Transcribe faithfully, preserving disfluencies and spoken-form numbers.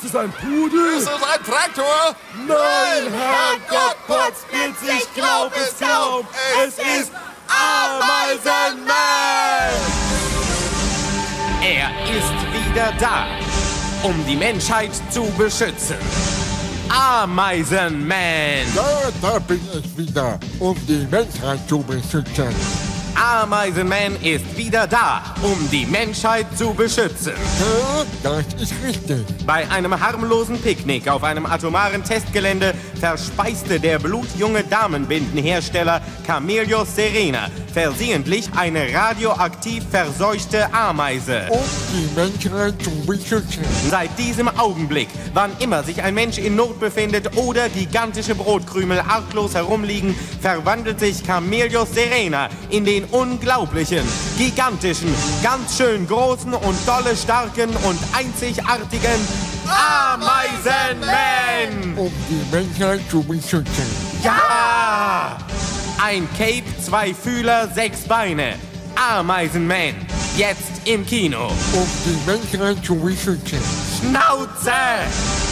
es ein Pudel? Ist es ein Traktor? Nein, Herrgott, Potzblitz, ich glaub es kaum. Es ist Ameisenman! Er ist wieder da, um die Menschheit zu beschützen. Ameisenman! Ja, da bin ich wieder, um die Menschheit zu beschützen. Ameisenman ist wieder da, um die Menschheit zu beschützen. Ja, das ist richtig. Bei einem harmlosen Picknick auf einem atomaren Testgelände verspeiste der blutjunge Damenbindenhersteller Camellios Serena versehentlich eine radioaktiv verseuchte Ameise. Um die Menschheit zu beschützen. Seit diesem Augenblick, wann immer sich ein Mensch in Not befindet oder gigantische Brotkrümel arglos herumliegen, verwandelt sich Camellios Serena in den unglaublichen, gigantischen, ganz schön großen und dolle starken und einzigartigen Ameisenman! Um die Menschheit zu beschützen. Ja! Ein Cape, zwei Fühler, sechs Beine. Ameisenman. Jetzt im Kino. Um die Menschheit zu beschützen. Schnauze!